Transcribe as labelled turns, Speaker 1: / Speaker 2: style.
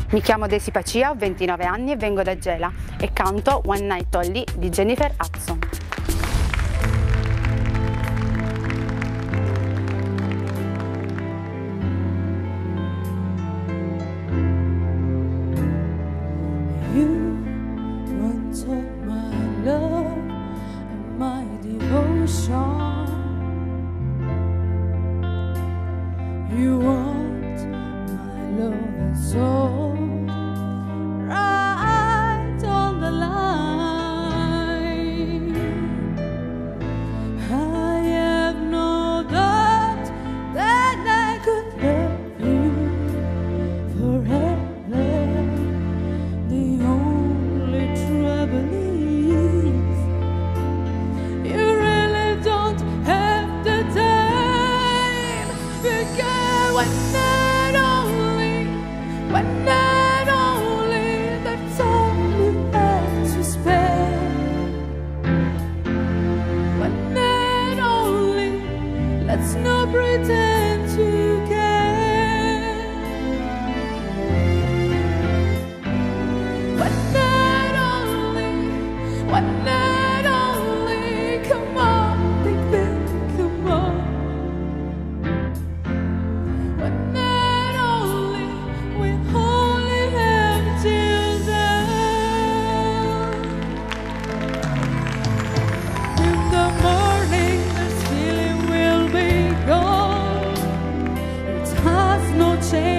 Speaker 1: Mi chiamo Daisy Pacia, ho 29 anni e vengo da Gela e canto One Night Only di Jennifer Hudson.
Speaker 2: You once took my love and my devotion. You want my love and soul right on the line. I have no doubt that I could love you forever. The only trouble is you really don't have the time, because one night only, that's all you have to spend. One night only, let's not pretend to care. One night only, come on, baby, come on. One night only, we only have till then. In the morning, this feeling will be gone. It has no change.